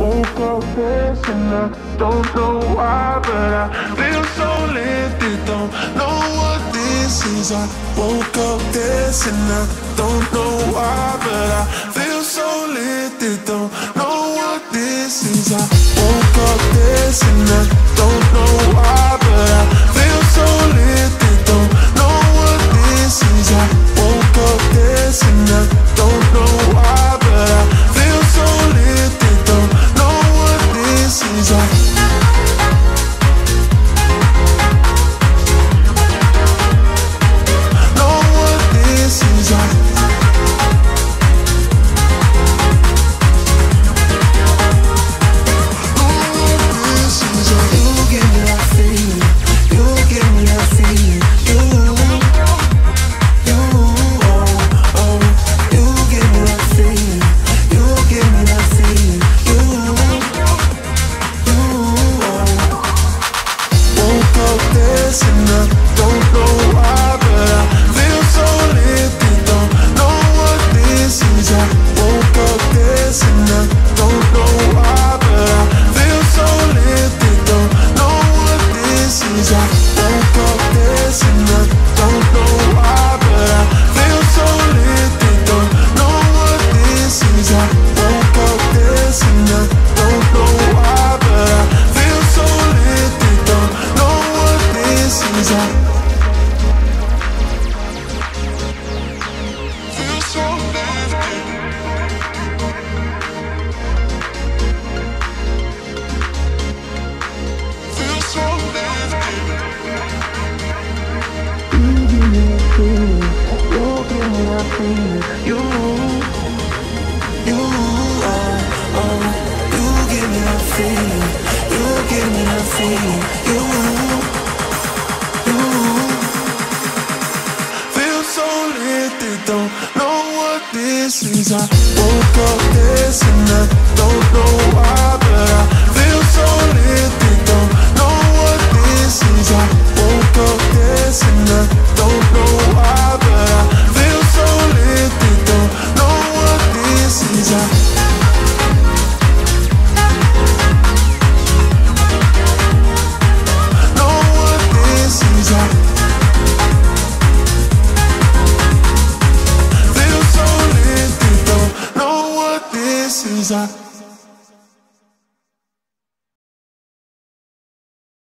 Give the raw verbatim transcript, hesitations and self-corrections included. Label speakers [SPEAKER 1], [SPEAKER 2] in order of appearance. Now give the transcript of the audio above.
[SPEAKER 1] woke up this and I don't know why, but I feel so lifted. Don't know what this is. I woke up this and I don't know why, but I feel so lifted. Don't know what this is. I woke up this and I don't know why, but I feel so lifted. Don't know what this is. I woke up this and I don't know why, but I feel so lifted. Don't know what this is. I know what this is. I woke up this and I